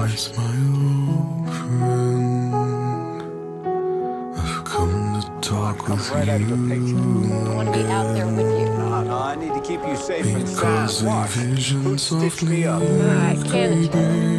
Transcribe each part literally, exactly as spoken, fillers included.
As my old friend, I've come to talk with right out of the picture. I want to be out there with you. No, no, I need to keep you safe and sound. because Watch. a vision Who'd stitch softly me up? I can't.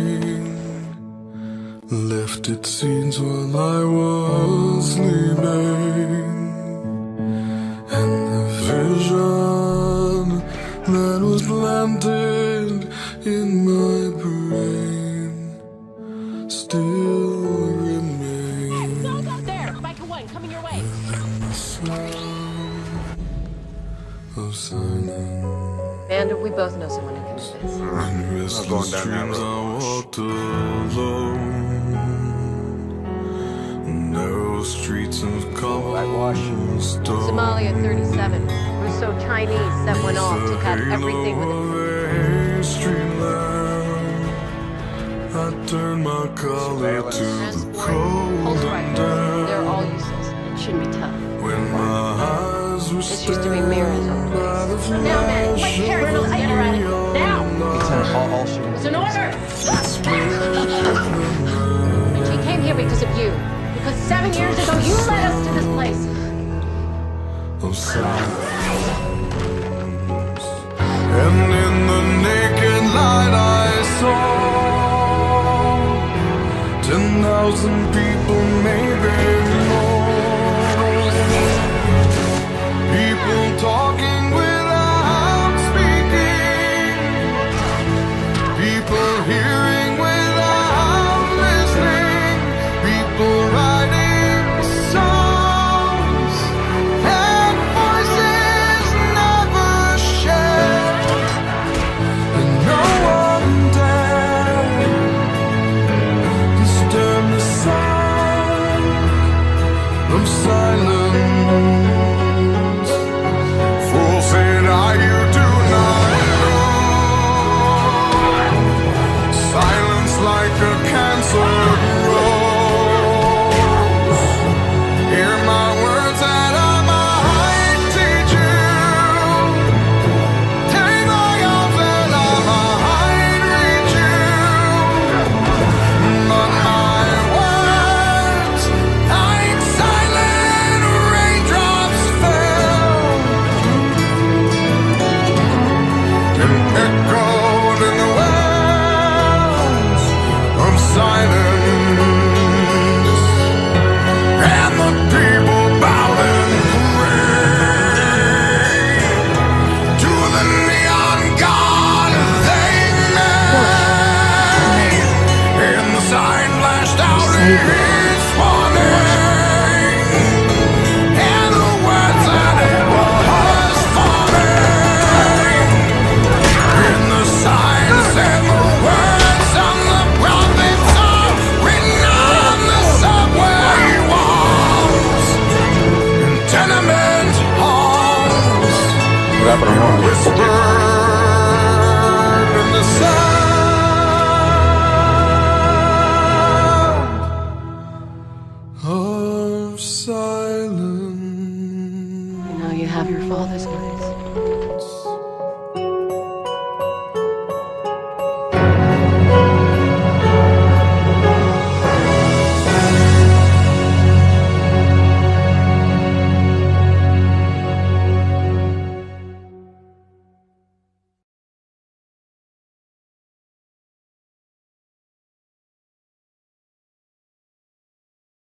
left its scenes while I was sleeping, and the vision that was planted in my brain still remains. Dog out there! Micah one, coming your way. The sound of silence. Amanda, we both know someone who can do this. In restless down that dreams I road. walked alone, narrow streets of cobblestone. Somalia thirty-seven. Rousseau Chinese set one off, took out everything within a street lamp. I turned my collar to the transport. cold Pulse and rifles. damp. They're all useless. It shouldn't be tough. When my eyes were This used to be Mira's own place. Now, man, wait, Karen, let's get her out of here. Now! I'll, I'll shoot. It's an order! She came here because of you. Because seven years ago, you led us to this place. of silence, and in the naked light I saw ten thousand people, maybe more, people talking without speaking, people hearing without listening, people writing songs and voices never shared, and no one dared disturb the sound of silence. Fool said I, you do not know. Silence like a cancer grows. Hear my words that I might teach you. Take my arms that I might reach you. But my words, like silent raindrops, fell and echoed in the wells of silence, and the people bowed and prayed to the neon god they made, and the sign flashed out its warning, and the words that it was forming, and the sign said the words of the prophets are written on the subway walls, in tenement halls, whispered in the sound of silence. Now you have your father's knife.